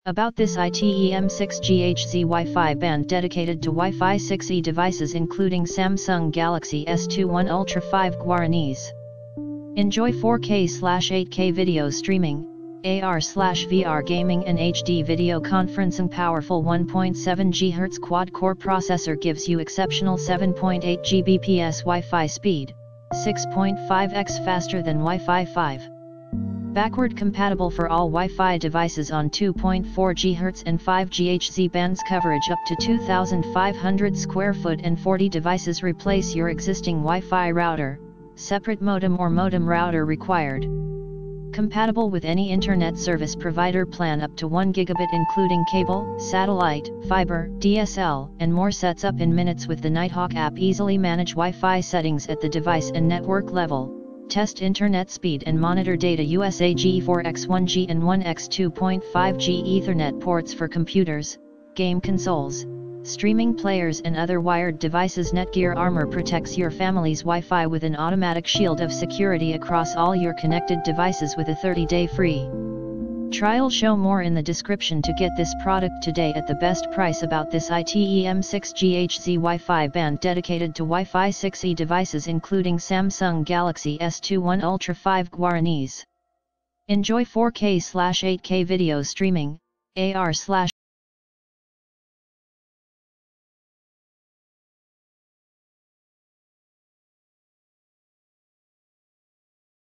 About this ITEM6GHZ Wi-Fi band dedicated to Wi-Fi 6E devices including Samsung Galaxy S21 Ultra 5 Guaranis. Enjoy 4K/8K video streaming, AR/VR gaming and HD video conferencing. Powerful 1.7 GHz quad-core processor gives you exceptional 7.8 Gbps Wi-Fi speed, 6.5x faster than Wi-Fi 5. Backward compatible for all Wi-Fi devices on 2.4 GHz and 5 GHz bands. Coverage up to 2,500 square foot and 40 devices. Replace your existing Wi-Fi router, separate modem or modem router required. Compatible with any internet service provider. Plan up to 1 gigabit including cable, satellite, fiber, DSL, and more. Sets up in minutes with the Nighthawk app. Easily manage Wi-Fi settings at the device and network level. Test internet speed and monitor data. USAG 4x1G and 1x2.5G Ethernet ports for computers, game consoles, streaming players and other wired devices. NETGEAR Armor protects your family's Wi-Fi with an automatic shield of security across all your connected devices with a 30-day free trial. Show more in the description to get this product today at the best price. About this ITEM6GHZ Wi-Fi band dedicated to Wi-Fi 6E devices including Samsung Galaxy S21 Ultra 5 Guaranis. Enjoy 4K/8K video streaming, AR/